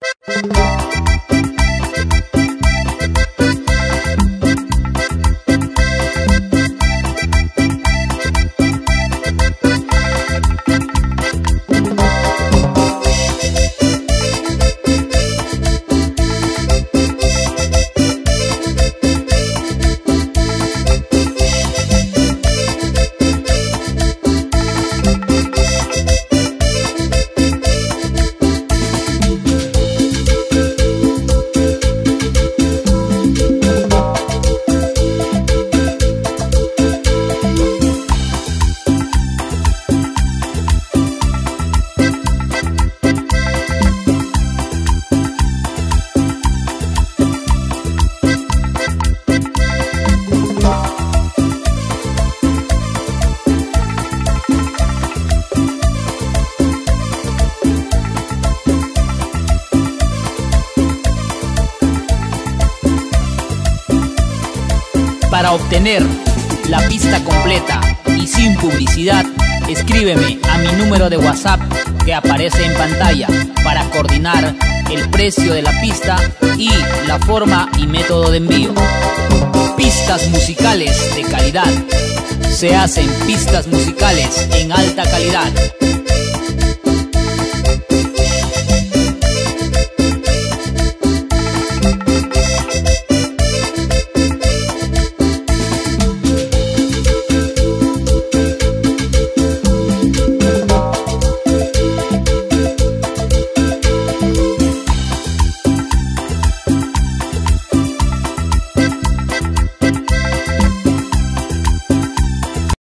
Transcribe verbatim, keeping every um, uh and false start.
Para obtener la pista completa y sin publicidad, escríbeme a mi número de WhatsApp que aparece en pantalla para coordinar el precio de la pista y la forma y método de envío. Pistas musicales de calidad. Se hacen pistas musicales en alta calidad.